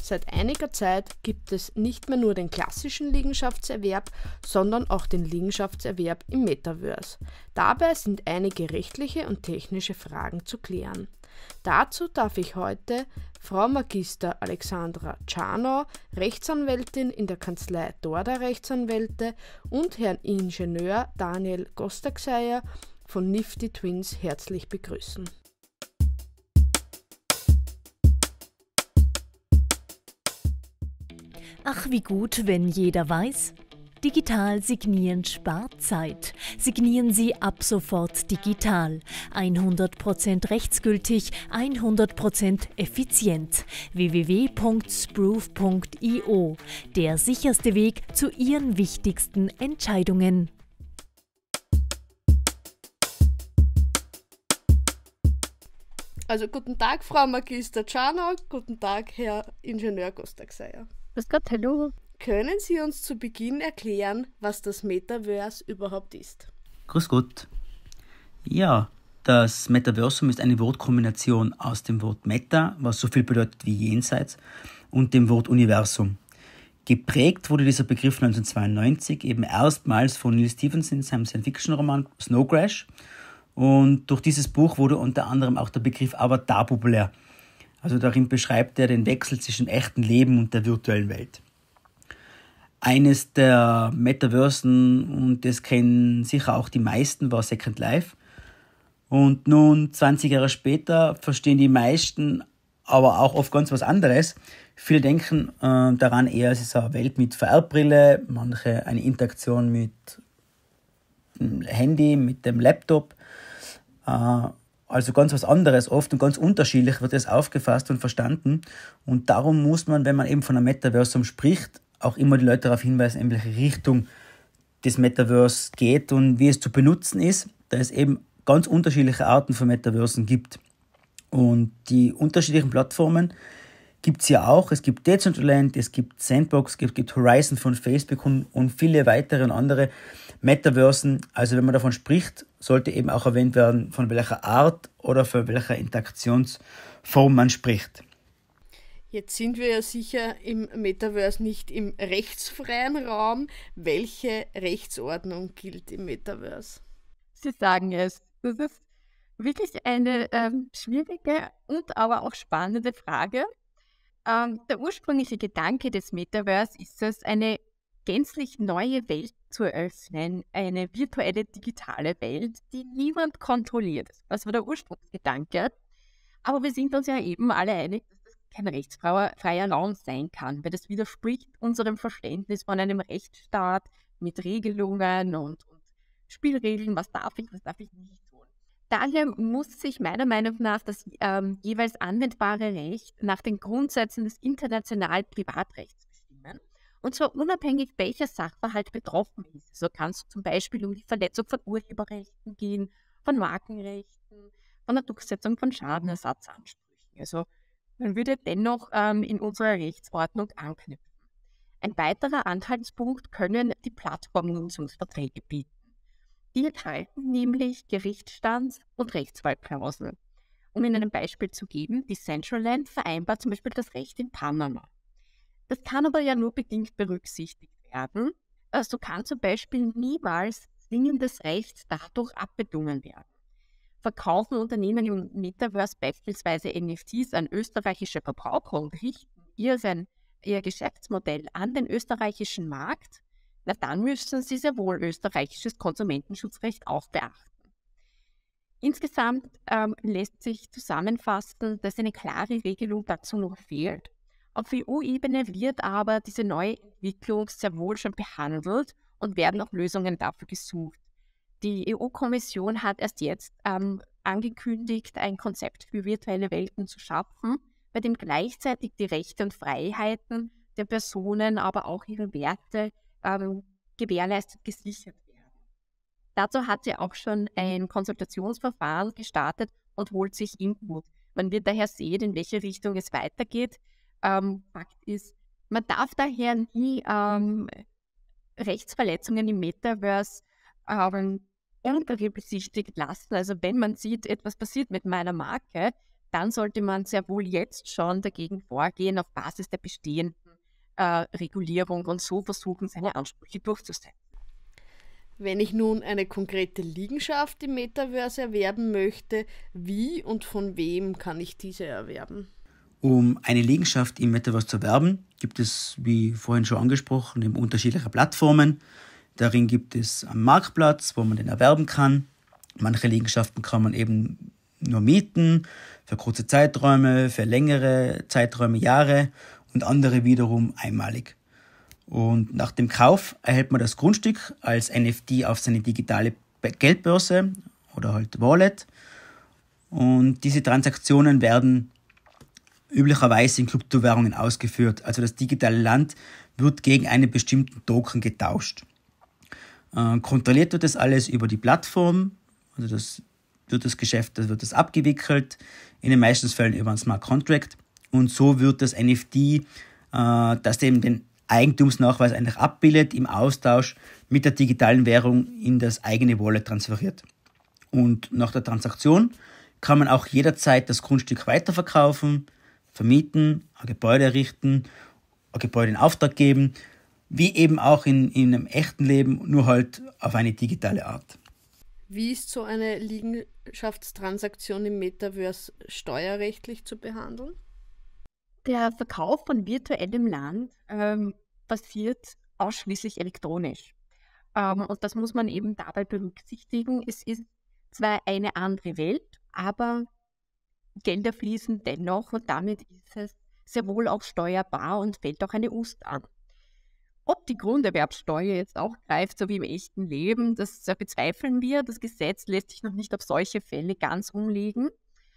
Seit einiger Zeit gibt es nicht mehr nur den klassischen Liegenschaftserwerb, sondern auch den Liegenschaftserwerb im Metaverse. Dabei sind einige rechtliche und technische Fragen zu klären. Dazu darf ich heute Frau Magister Alexandra Czarnau, Rechtsanwältin in der Kanzlei Dorda Rechtsanwälte, und Herrn Ingenieur Daniel Gostaxeyer von Nifty Twins herzlich begrüßen. Ach, wie gut, wenn jeder weiß. Digital signieren spart Zeit. Signieren Sie ab sofort digital. 100% rechtsgültig, 100% effizient. www.sproof.io. Der sicherste Weg zu Ihren wichtigsten Entscheidungen. Also guten Tag, Frau Magister Czarnau, guten Tag, Herr Ingenieur Gostaxeyer. Grüß Gott, hallo. Können Sie uns zu Beginn erklären, was das Metaverse überhaupt ist? Grüß Gott. Ja, das Metaversum ist eine Wortkombination aus dem Wort Meta, was so viel bedeutet wie jenseits, und dem Wort Universum. Geprägt wurde dieser Begriff 1992 eben erstmals von Neil Stephenson in seinem Science-Fiction-Roman Snow Crash. Und durch dieses Buch wurde unter anderem auch der Begriff Avatar populär. Also darin beschreibt er den Wechsel zwischen echten Leben und der virtuellen Welt. Eines der Metaversen, und das kennen sicher auch die meisten, war Second Life. Und nun, 20 Jahre später, verstehen die meisten aber auch oft ganz was anderes. Viele denken daran eher, es ist eine Welt mit VR-Brille, manche eine Interaktion mit dem Handy, mit dem Laptop. Also ganz was anderes oft, und ganz unterschiedlich wird es aufgefasst und verstanden. Und darum muss man, wenn man eben von einem Metaversum spricht, auch immer die Leute darauf hinweisen, in welche Richtung das Metaverse geht und wie es zu benutzen ist, da es eben ganz unterschiedliche Arten von Metaversen gibt. Und die unterschiedlichen Plattformen gibt es ja auch. Es gibt Decentraland, es gibt Sandbox, es gibt Horizon von Facebook und viele weitere und andere Metaversen. Also wenn man davon spricht, sollte eben auch erwähnt werden, von welcher Art oder von welcher Interaktionsform man spricht. Jetzt sind wir ja sicher im Metaverse nicht im rechtsfreien Raum. Welche Rechtsordnung gilt im Metaverse? Sie sagen es. Das ist wirklich eine schwierige und aber auch spannende Frage. Der ursprüngliche Gedanke des Metaverse ist es, eine gänzlich neue Welt zu eröffnen, eine virtuelle, digitale Welt, die niemand kontrolliert. Das war der Ursprungsgedanke. Aber wir sind uns ja eben alle einig, dass das kein rechtsfreier Raum sein kann, weil das widerspricht unserem Verständnis von einem Rechtsstaat mit Regelungen und Spielregeln, was darf ich nicht tun. Daher muss sich meiner Meinung nach das jeweils anwendbare Recht nach den Grundsätzen des internationalen Privatrechts bestimmen. Und zwar unabhängig, welcher Sachverhalt betroffen ist. So kann es zum Beispiel um die Verletzung von Urheberrechten gehen, von Markenrechten, von der Durchsetzung von Schadenersatzansprüchen. Also man würde dennoch in unserer Rechtsordnung anknüpfen. Ein weiterer Anhaltspunkt können die Plattformnutzungsverträge bieten. Die enthalten nämlich Gerichtsstands- und Rechtsfallklauseln. Um Ihnen ein Beispiel zu geben, Decentraland vereinbart zum Beispiel das Recht in Panama. Das kann aber ja nur bedingt berücksichtigt werden. So kann zum Beispiel niemals zwingendes Recht dadurch abbedungen werden. Verkaufen Unternehmen im Metaverse beispielsweise NFTs an österreichische Verbraucher und richten ihr Geschäftsmodell an den österreichischen Markt, na dann müssen sie sehr wohl österreichisches Konsumentenschutzrecht auch beachten. Insgesamt lässt sich zusammenfassen, dass eine klare Regelung dazu noch fehlt. Auf EU-Ebene wird aber diese neue Entwicklung sehr wohl schon behandelt und werden auch Lösungen dafür gesucht. Die EU-Kommission hat erst jetzt angekündigt, ein Konzept für virtuelle Welten zu schaffen, bei dem gleichzeitig die Rechte und Freiheiten der Personen, aber auch ihre Werte gewährleistet gesichert werden. Dazu hat sie auch schon ein Konsultationsverfahren gestartet und holt sich Input. Man wird daher sehen, in welche Richtung es weitergeht. Fakt ist, man darf daher nie Rechtsverletzungen im Metaverse unberücksichtigt lassen. Also wenn man sieht, etwas passiert mit meiner Marke, dann sollte man sehr wohl jetzt schon dagegen vorgehen, auf Basis der bestehenden Regulierung und so versuchen, seine Ansprüche durchzusetzen. Wenn ich nun eine konkrete Liegenschaft im Metaverse erwerben möchte, wie und von wem kann ich diese erwerben? Um eine Liegenschaft im Metaverse zu erwerben, gibt es, wie vorhin schon angesprochen, eben unterschiedliche Plattformen. Darin gibt es einen Marktplatz, wo man den erwerben kann. Manche Liegenschaften kann man eben nur mieten, für kurze Zeiträume, für längere Zeiträume, Jahre, und andere wiederum einmalig. Und nach dem Kauf erhält man das Grundstück als NFT auf seine digitale Geldbörse oder halt Wallet. Und diese Transaktionen werden üblicherweise in Kryptowährungen ausgeführt. Also das digitale Land wird gegen einen bestimmten Token getauscht. Kontrolliert wird das alles über die Plattform. Also das wird das abgewickelt, in den meisten Fällen über einen Smart Contract. Und so wird das NFT, das eben den Eigentumsnachweis eigentlich abbildet, im Austausch mit der digitalen Währung in das eigene Wallet transferiert. Und nach der Transaktion kann man auch jederzeit das Grundstück weiterverkaufen, vermieten, ein Gebäude errichten, ein Gebäude in Auftrag geben, wie eben auch in einem echten Leben, nur halt auf eine digitale Art. Wie ist so eine Liegenschaftstransaktion im Metaverse steuerrechtlich zu behandeln? Der Verkauf von virtuellem Land passiert ausschließlich elektronisch. Und das muss man eben dabei berücksichtigen. Es ist zwar eine andere Welt, aber Gelder fließen dennoch und damit ist es sehr wohl auch steuerbar und fällt auch eine Ust an. Ob die Grunderwerbsteuer jetzt auch greift, so wie im echten Leben, das bezweifeln wir. Das Gesetz lässt sich noch nicht auf solche Fälle ganz umlegen.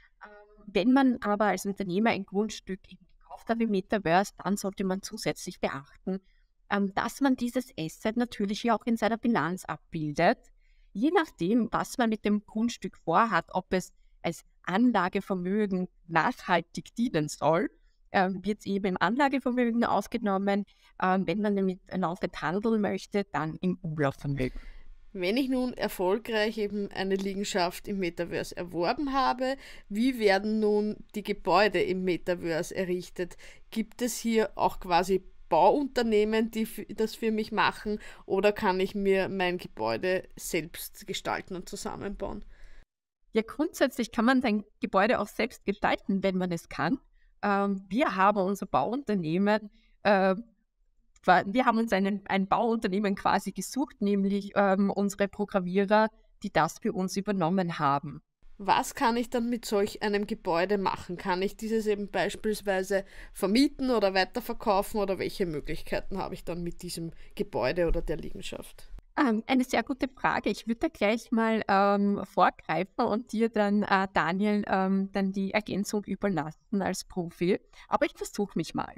Wenn man aber als Unternehmer ein Grundstück gekauft hat im Metaverse, dann sollte man zusätzlich beachten, dass man dieses Asset natürlich ja auch in seiner Bilanz abbildet. Je nachdem, was man mit dem Grundstück vorhat, ob es als Anlagevermögen nachhaltig dienen soll, wird es eben im Anlagevermögen ausgenommen. Wenn man damit laufend handeln möchte, dann im Umlaufvermögen. Wenn ich nun erfolgreich eben eine Liegenschaft im Metaverse erworben habe, wie werden nun die Gebäude im Metaverse errichtet? Gibt es hier auch quasi Bauunternehmen, die das für mich machen, oder kann ich mir mein Gebäude selbst gestalten und zusammenbauen? Ja, grundsätzlich kann man sein Gebäude auch selbst gestalten, wenn man es kann. Wir haben unser Bauunternehmen, wir haben uns ein Bauunternehmen quasi gesucht, nämlich unsere Programmierer, die das für uns übernommen haben. Was kann ich dann mit solch einem Gebäude machen? Kann ich dieses eben beispielsweise vermieten oder weiterverkaufen, oder welche Möglichkeiten habe ich dann mit diesem Gebäude oder der Liegenschaft? Eine sehr gute Frage. Ich würde da gleich mal vorgreifen und dir dann, Daniel, dann die Ergänzung überlassen als Profi. Aber ich versuche mich mal.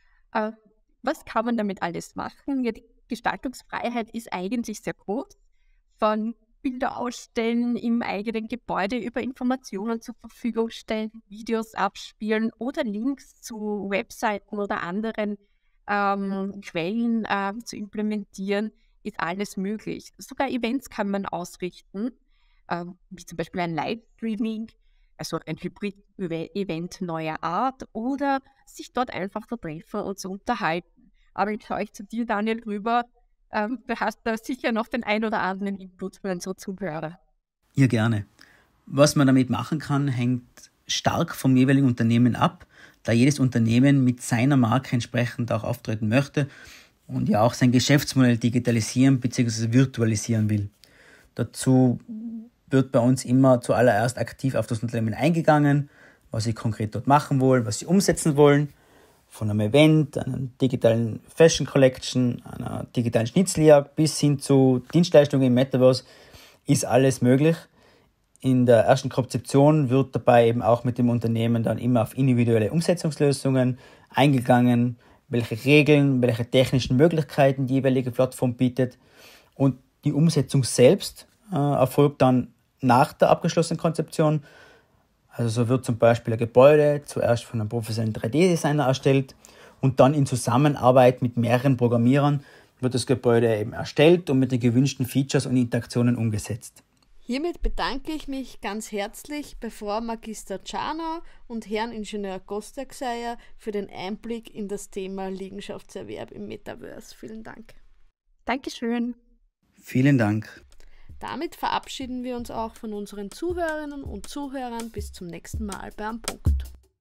Was kann man damit alles machen? Ja, die Gestaltungsfreiheit ist eigentlich sehr groß. Von Bilder ausstellen im eigenen Gebäude, über Informationen zur Verfügung stellen, Videos abspielen oder Links zu Webseiten oder anderen Quellen zu implementieren, ist alles möglich. Sogar Events kann man ausrichten, wie zum Beispiel ein Livestreaming, also ein Hybrid-Event neuer Art, oder sich dort einfach vertreffen und zu unterhalten. Aber ich schaue zu dir, Daniel, rüber. Du hast da sicher noch den ein oder anderen Input für unsere Zuhörer. Ja, gerne. Was man damit machen kann, hängt stark vom jeweiligen Unternehmen ab, da jedes Unternehmen mit seiner Marke entsprechend auch auftreten möchte und ja auch sein Geschäftsmodell digitalisieren bzw. virtualisieren will. Dazu wird bei uns immer zuallererst aktiv auf das Unternehmen eingegangen, was sie konkret dort machen wollen, was sie umsetzen wollen. Von einem Event, einer digitalen Fashion Collection, einer digitalen Schnitzeljagd bis hin zu Dienstleistungen im Metaverse ist alles möglich. In der ersten Konzeption wird dabei eben auch mit dem Unternehmen dann immer auf individuelle Umsetzungslösungen eingegangen, welche Regeln, welche technischen Möglichkeiten die jeweilige Plattform bietet. Und die Umsetzung selbst erfolgt dann nach der abgeschlossenen Konzeption. Also so wird zum Beispiel ein Gebäude zuerst von einem professionellen 3D-Designer erstellt und dann in Zusammenarbeit mit mehreren Programmierern wird das Gebäude eben erstellt und mit den gewünschten Features und Interaktionen umgesetzt. Hiermit bedanke ich mich ganz herzlich bei Frau Magister Czarnau und Herrn Ingenieur Gostergseier für den Einblick in das Thema Liegenschaftserwerb im Metaverse. Vielen Dank. Dankeschön. Vielen Dank. Damit verabschieden wir uns auch von unseren Zuhörerinnen und Zuhörern. Bis zum nächsten Mal bei Am Punkt.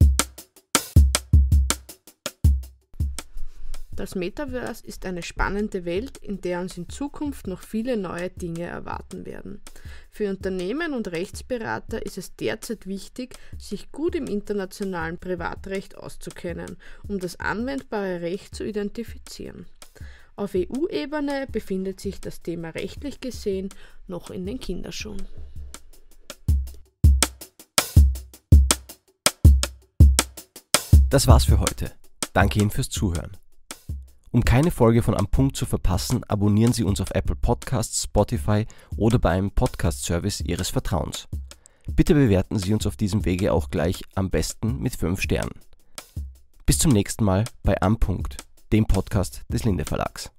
Das Metaverse ist eine spannende Welt, in der uns in Zukunft noch viele neue Dinge erwarten werden. Für Unternehmen und Rechtsberater ist es derzeit wichtig, sich gut im internationalen Privatrecht auszukennen, um das anwendbare Recht zu identifizieren. Auf EU-Ebene befindet sich das Thema rechtlich gesehen noch in den Kinderschuhen. Das war's für heute. Danke Ihnen fürs Zuhören. Um keine Folge von Am Punkt zu verpassen, abonnieren Sie uns auf Apple Podcasts, Spotify oder bei einem Podcast-Service Ihres Vertrauens. Bitte bewerten Sie uns auf diesem Wege auch gleich, am besten mit 5 Sternen. Bis zum nächsten Mal bei Am Punkt, dem Podcast des Linde Verlags.